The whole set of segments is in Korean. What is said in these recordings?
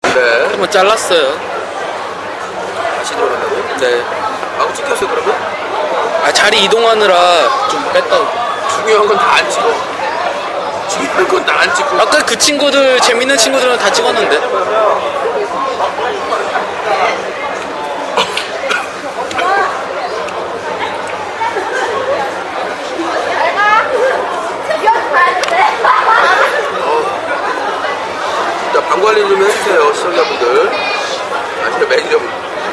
네. 한번 잘랐어요. 다시 들어간다고요? 네. 하고 찍혔어요 그러면? 아, 자리 이동하느라 좀 뺐다고. 중요한 건 다 안 찍어. 중요한 건 다 안 찍고. 아까 그 친구들, 재밌는 친구들은 다 찍었는데. 자, 방 관리 좀 해주세요, 시청자분들. 아시죠, 매니저분.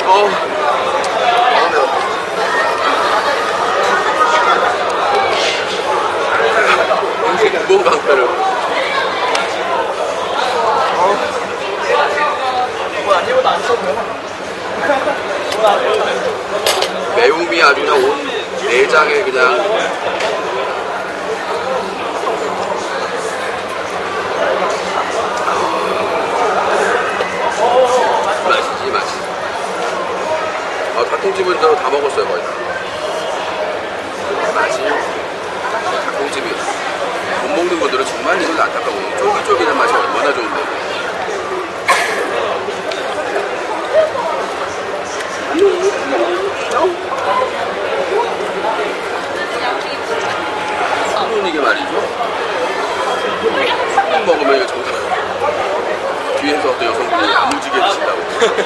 기본 강패를. 매움이 아주 그냥 온 내장에 그냥. 맛있지, 맛있지. 닭통집은 저 다 먹었어요, 거의 다. 맛이. 닭통집이. 못 먹는 분들은 정말 이걸 안타까워. 쫄깃쫄깃한 맛이 얼마나 좋은데. 손은 이게 말이죠. 손 먹으면 이거 정말 뒤에서 어떤 여성분이 야무지게 드신다고.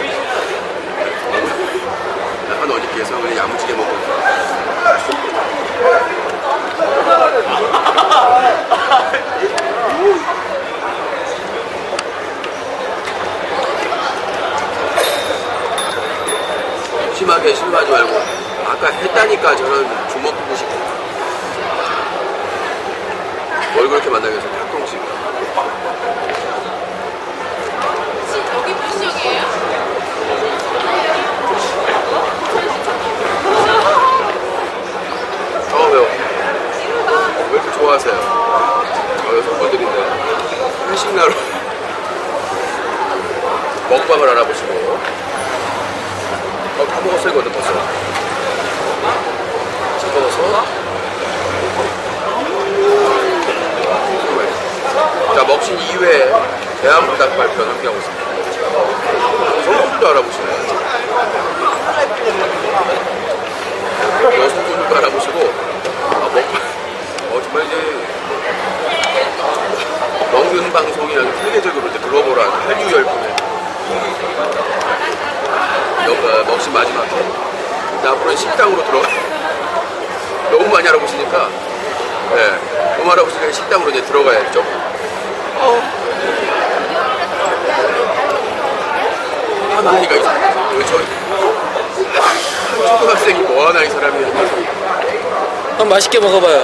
한 어머니께서 그냥 야무지게 먹고 심하게 실망하지 말고 아까 했다니까 저는 주먹 보고 싶고 뭘 그렇게 만나게 해서 닭통집 여기 몇 시역이에요? 왜요? 왜 이렇게 좋아하세요? 여성분들인데 회식나로 먹방을 알아보시고 다 먹었어요 이거는 벌써 집어서 자 먹신 2회 대한불닭 발표 함께하고 있습니다. 여성분들도 알아보시네요. 여성분들도 알아보시고 먹방 정말 이제 먹는 방송이 아주 세계적으로 이제 글로벌한 한류 열풍에 먹신 마지막에 앞으로는 식당으로 들어가 너무 많이 알아보시니까 네, 너무 알아보시니까 식당으로 이제 들어가야죠. 나이가 있어. 초등학생이 뭐하나 이 사람이. 한번 맛있게 먹어봐요.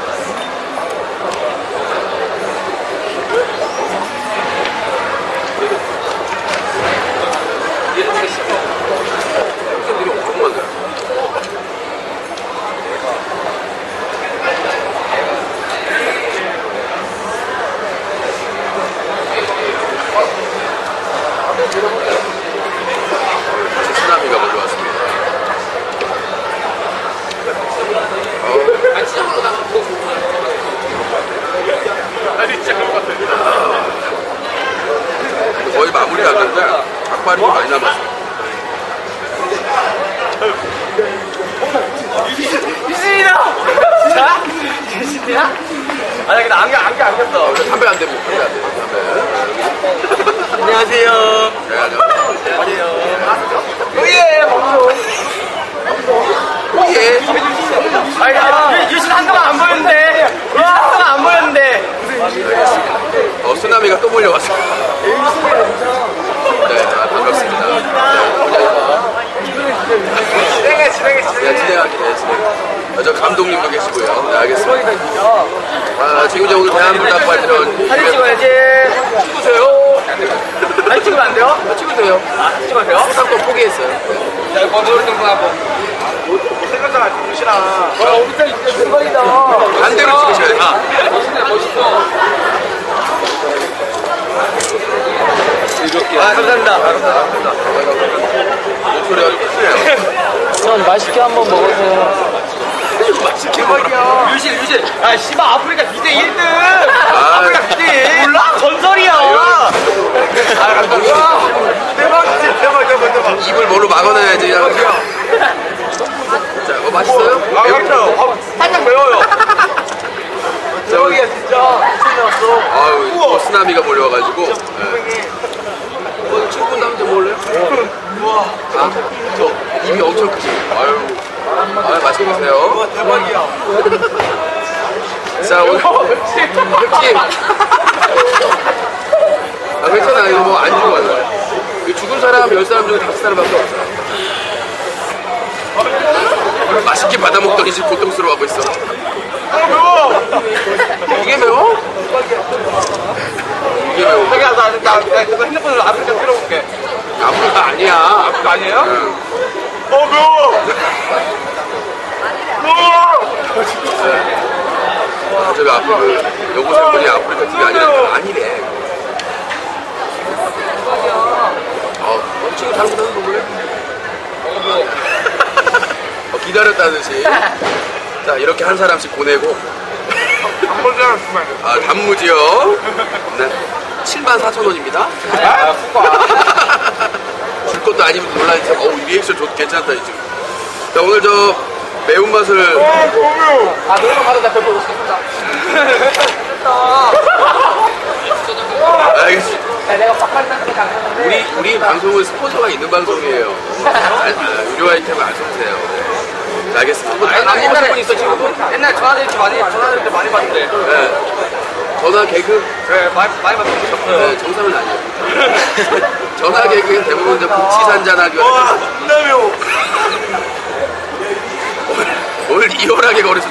쓰나미가 먼저 왔습니다. 거의 마무리 하는데 닭발이 많이 남았어요. 유진이다! 진짜? 진짜야? 아니 근데 안경 안 꼈어. 담배 안 대고 담배 안 대. 담배. 안녕하세요. 네, 안녕하세요. 오예 멈춰. 오예. 아니 유진 한동안 안 보였는데. 한동안 안 보였는데. 쓰나미가 또 몰려왔어요. 네, 반갑습니다. 진행해. 네, 진행할게요. 저 감독님도 계시고요. 네, 알겠습니다. 지금 이제 오늘 대한불닭 발표는 사진 찍어야지. 찍으세요. 사진 찍으면 안 돼요? 찍으세요. 찍어도 돼요? 상권 포기했어요. 야, 거절 등등하고. 생각잖아, 유진아. 와, 오늘따라 진짜 대박이다. 반대로 찍으셔야 돼요. 멋있어. 감사합니다. 목소리 아주 크네요. 전 맛있게 한번 먹으세요. 맛있게 먹어요. 유진. 아, 씨발, 아프리카 비대 1등! 아프리카 비대 1등! 몰라? 전설이야! 감독님. 쓰나미가 몰려와가지고. 친구 남자 몰래요? 아, 저 입이 엄청 크시네. 아유, 맛있게 드세요. 대박이야. 자, 오늘 흑집. 아, 괜찮아. 이거 뭐 안 죽어요. 죽은 사람 10사람 중에 5사람밖에 없어. 맛있게 받아먹더니 지금 고통스러워하고 있어. 이게 매워? 이게 매워? 자기야, 나 그거 핸드폰으로 아프리카 틀어볼게. 아프리카 아니야. 아프리카 아니에요? 응. 매워! 저기 앞에 그 여고생분이 아프리카 TV 아니라 아니래. 친구 잘못하는 거 몰래? 기다렸다듯이. 자, 이렇게 한 사람씩 보내고. 단무지랑 주면 돼. 아, 단무지요. 네. 74,000원입니다. 줄 것도 아니면 놀라니까, 리액션 괜찮다, 지금. 자, 오늘 저 매운맛을. 너무 매워. 아, 노래방 가도 나 별거 없겠다. 알겠습니다. 내가 빡빡이 닦는 거 우리 방송은 스폰서가 있는 방송이에요. 유료 아이템을 안 써주세요. 네. 알겠습니다. 안 먹는 분 있어, 지금? 옛날 전화될 때 많이 받는데. 네. 전화 개그. 네, 많이 받는데. 네, 정상은 아니에요. 전화 개그는 대부분 이제 국치산잔하기. 존나 매워. 오늘 리얼하게 거려서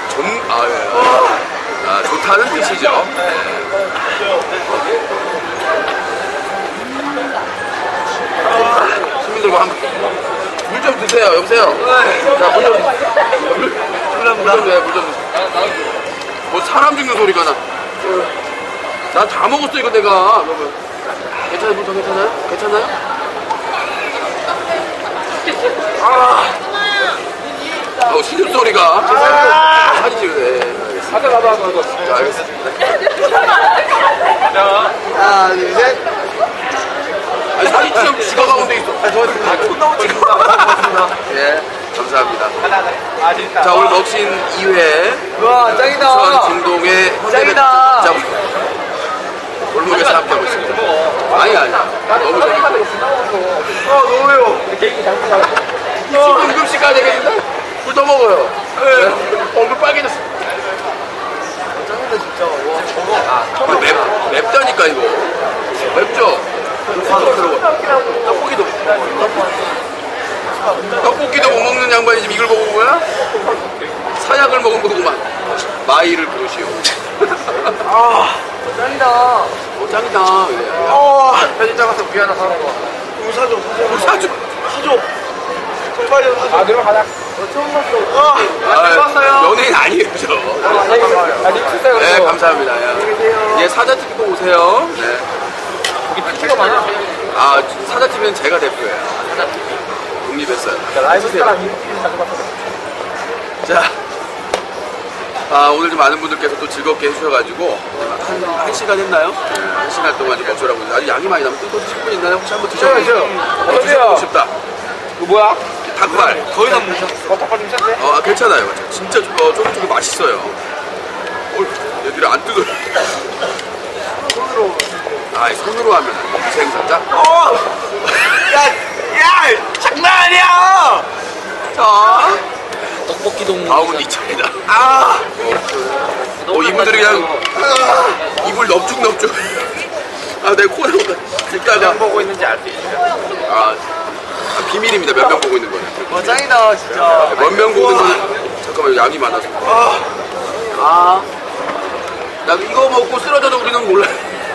좋다는 뜻이죠. 네. 시민들과 함께 물 좀 드세요. 여보세요. 자, 물 좀. 물 좀. 뭐 사람 죽는 소리가 나. 나 다 먹었어 이거 내가. 괜찮아요? 물 더 괜찮아요? 괜찮아요? 신음 소리가. 사진 찍으래. 가자. 자, 알겠습니다. 하나, 둘, 셋. 아니, 사진 찍으면 지가 가운데 있어. 너무 찍는다. 예, 감사합니다. 아, 진짜. 자, 오늘 먹신 2회. 와, 짱이다. 수원 중동의 짱이다. 골목에서 함께하고 있습니다. 아니. 너무 재밌고. 너무 매워. 지금 응급실 가야 되겠는데? 물 더 먹어요. 얼굴 빨개졌어. 짱이다, 진짜. 와, 저거. 맵다니까, 이거. 맵죠? 떡볶이도 못 먹는 양반이 지금 이걸 먹은 거야? 사약을 먹은 거구만. 마이를 부르시오. 짱이다. 짱이다. 편의점 가서 비 하나 사는 거. 우리 사줘. 사줘. 빨리 사줘. 그럼 가자. 처음 봤어. 봤어요. 연예인 아니에요, 저. 닉스요. 네, 감사합니다. 예, 사자TV 꼭 오세요. 네. 피가 많아. 사자TV는 제가 대표예요. 독립했어요. 라이브 스타랑 자, 오늘 좀 많은 분들께서 또 즐겁게 해주셔가지고 한 시간 했나요? 네, 한 시간 동안 좀 먹으라고 아주 양이 많이 남은 또 드실 분 있나요? 혹시 한번 드셔보세요. 드셔보고 싶다. 이거 뭐야? 닭발. 거의 다 먹자. 닭발 좀 쳤네. 괜찮아요. 진짜 쫄깃쫄깃 맛있어요. 얘들이 안 뜯어요. 손으로 하면 생산자. 야, 장난 아니야. 자, 떡볶이도 다음은 이 차례다. 이분들이 그냥 입을 넙죽. 내 코를 듣다가 보고 있는지 알 수 있어요. 비밀입니다. 몇 명 보고 있는 거예요. 와, 짱이다, 진짜. 몇 명 보는 거는 잠깐만 양이 많아서. 나 이거 먹고 쓰러져도 우리는 몰라.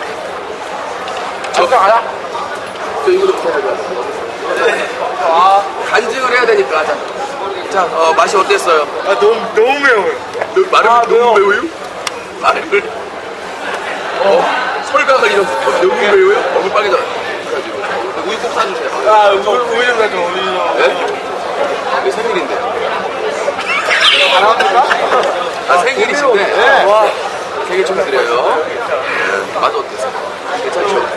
가자, 가자. 저 이거부터 해야 돼. 간증을 해야 되니까. 자, 맛이 어땠어요? 너무 매워요. 말을 너무 매워요? 말을. 설강을 이런 너무 매워요? 얼굴 빨개져. 우유 꼭 사주세요. 우유 좀 사줘, 우유 좀. 네? 내 생일인데요. 안 합니까? 생일이신데. 네. 와. 생일 축하드려요. 맛 어땠어요? 괜찮죠?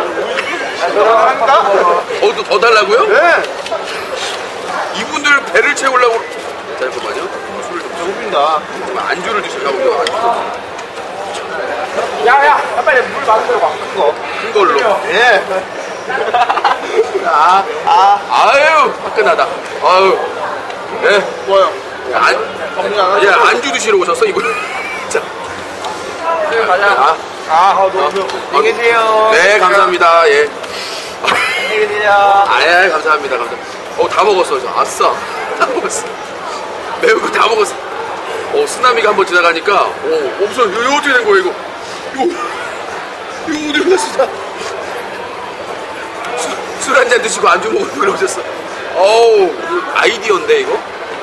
합니까? 더 달라고요? 네. 이분들 배를 채우려고. 잠깐만요. 술을 좀 조금입니다. 안주를 드시려고 안주. 야야 빨리 물 많은 거 큰 거. 큰 걸로. 예. 아유, 화끈하다. 아유. 예. 뭐요? 안, 안 예, 안주 드시러 오셨어, 이거. 자. 가자. 너무 안녕히 계세요. 네, 감사합니다. 예. 안녕히 계세요. 아예 감사합니다. 다 먹었어. 저. 아싸. 다 먹었어. 매운 거 다 먹었어. 쓰나미가 한번 지나가니까, 없어. 이거 어떻게 된 거야, 이거? 이거 어디 갔어, 술 한 잔 드시고 안주 먹으면 그러셨어. 아이디어인데, 이거?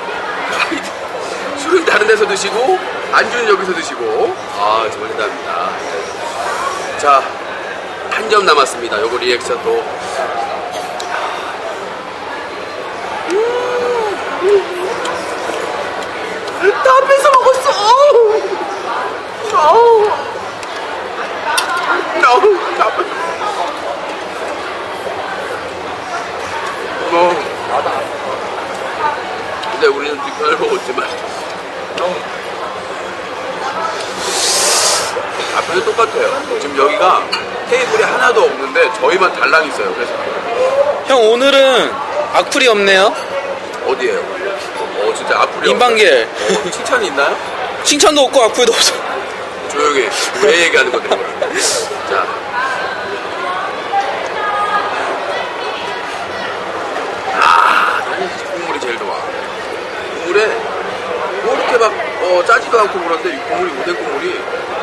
술은 다른 데서 드시고, 안주는 여기서 드시고. 정말 대단합니다. 자, 한 점 남았습니다. 요거 리액션 또. 다 뺏어 먹었어. 다 뺏어. 근데 우리는 뒷편을 먹었지만 앞에도 똑같아요. 지금 여기가 테이블이 하나도 없는데 저희만 달랑 있어요. 그래서 형 오늘은 악플이 없네요. 어디에요? 진짜 앞으로 임방길. 칭찬이 있나요? 칭찬도 없고 악플도 없어. 조용히 왜 얘기하는 건데? 자, 나는 국물이 제일 좋아. 국물에 뭐 이렇게 막 짜지도 않고 그런데 이 국물이 오뎅 국물이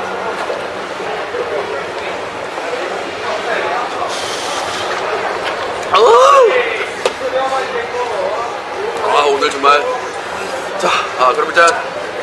오늘 정말 그럼 일단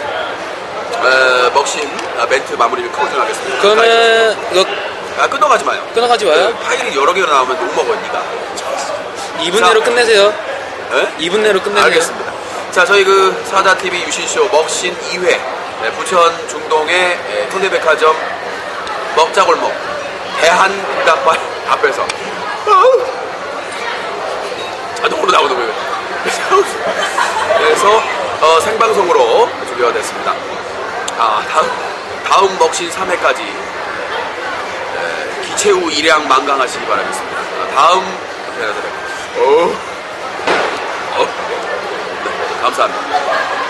먹심 멘트 마무리를 클로징하겠습니다. 그러면 이거 끊어가지 마요. 끊어가지 마요. 파일이 여러 개가 나오면 욕먹어 니가. 2분 내로 끝내세요. 네? 2분 내로 끝내세요. 알겠습니다. 자, 저희 사다TV 유신쇼 먹신 2회 부천 중동의 현대백화점 먹자골목 대한닭발 앞에서 자동으로 나오는 거예요. 그래서 생방송으로 준비가 됐습니다. 다음 먹신 3회까지 기체후 일양 만강하시기 바라겠습니다. 다음 네, 감사합니다.